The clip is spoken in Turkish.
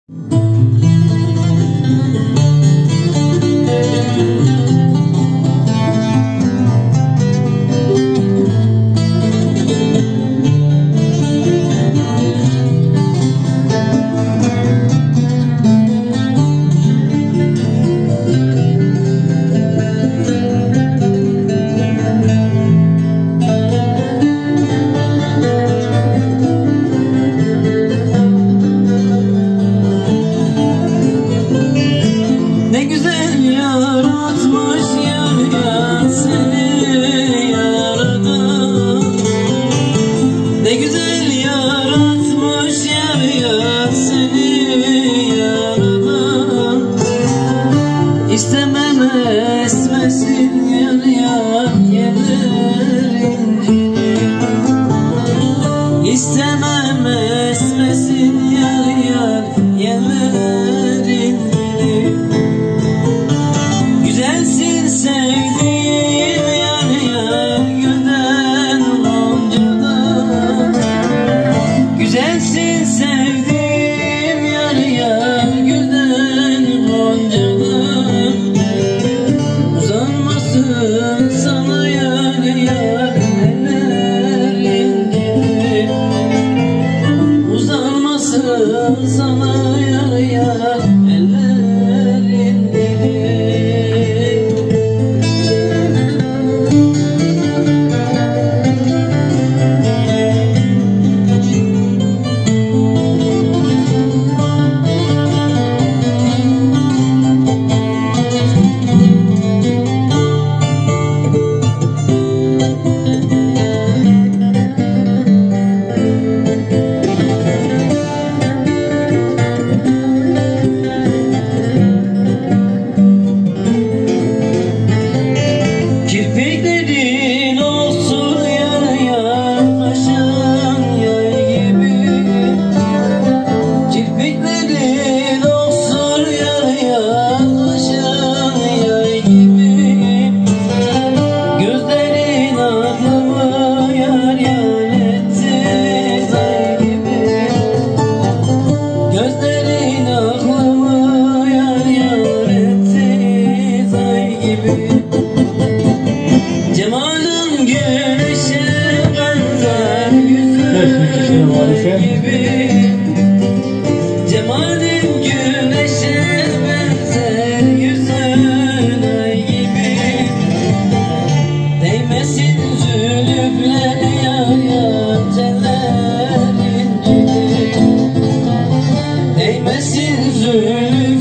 İstemem esmesin yar yar yerler incini. İstemem esmesin yar yar yerler incini. Güzelsin sevdiğim yar yar gülden goncadan. Güzelsin sevdiğim yar yar gülden goncadan. Uzanmasın sana yar yar eller incini. Uzanmasın sana yar yar eller incini. Kirpiklerin olsun yar yar kaşın yay gibi. Kirpiklerin olsun yar yar kaşın yay gibi. Gözlerin aklımı yar yar etti zay gibi. Gözlerin aklımı yar yar etti zay gibi. Cemal'ın güneşe benzer yüzün gibi. Cemal'in güneşe benzer yüzün ay gibi. Değmesin zülüfler yar yar teller incini. Değmesin zülüfler